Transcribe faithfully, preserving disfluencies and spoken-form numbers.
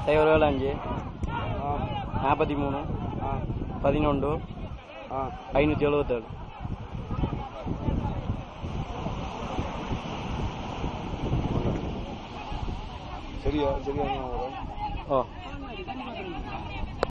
சைபர் ஏழு அஞ்சு நாற்பத்தி மூணு பதினொன்று ஐநூற்றி எழுபத்தேழு. சரியா சரியா? ஓ